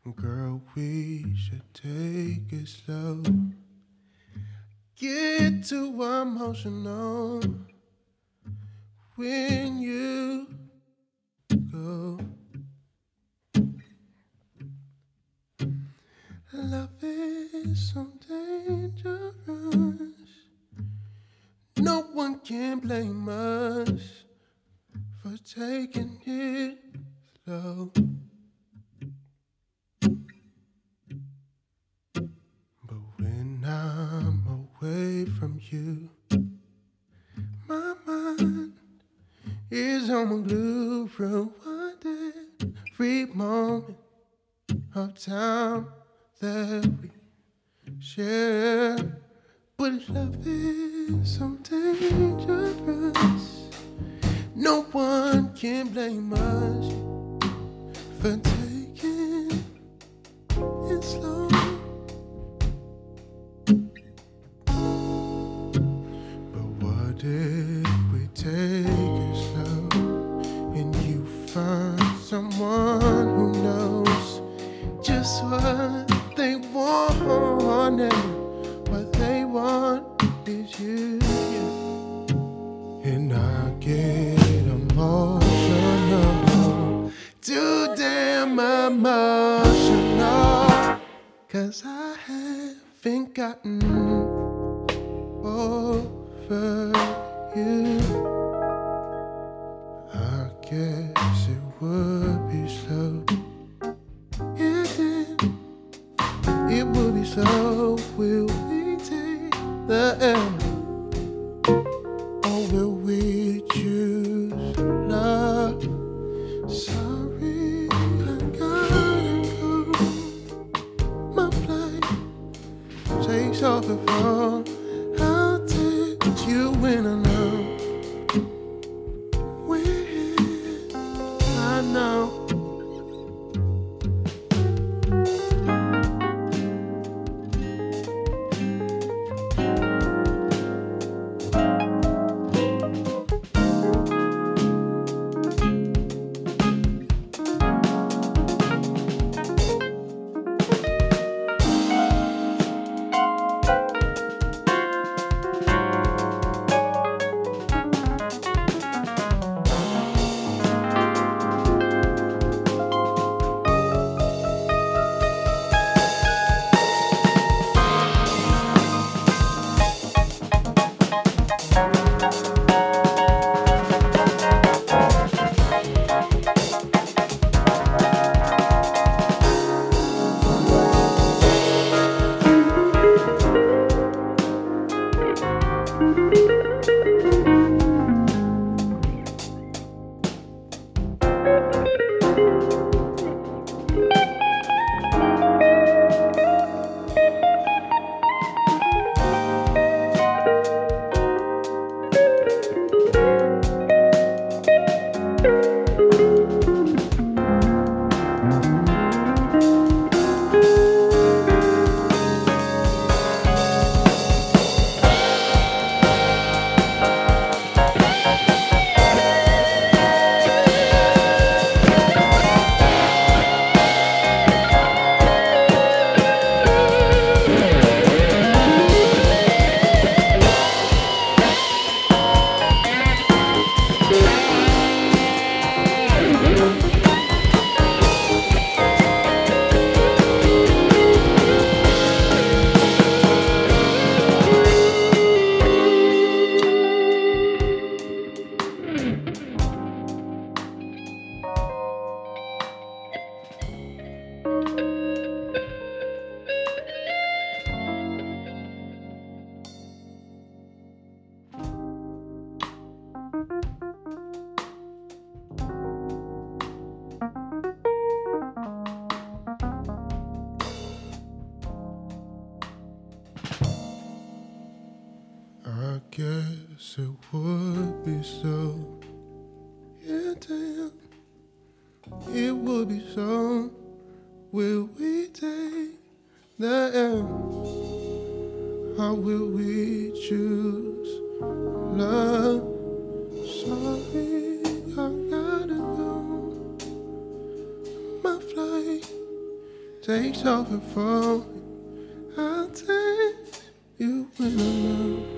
Girl, we should take it slow. Get too emotional when you go. Love is so dangerous. No one can blame us for taking it slow. But when I'm away from you, my mind is on glue, rewinding every moment of time that we share. But love is so dangerous. No one can blame us for taking it slow. But what if we take it slow and you find someone who knows just what they want, and what they want is you. And I get emotional, too damn emotional, 'cause I haven't gotten over you. I guess it would be slow. Yeah, then it would be slow. Will we take the L? Or will we choose love? Sorry, I gotta go. My flight takes off at 4. I'll text you when I know. When I know. I guess it would be so. Yeah, damn, it would be so. Will we take the L? How will we choose love? Sorry, I gotta go. My flight Take something from me. I'll take you when I'm alone.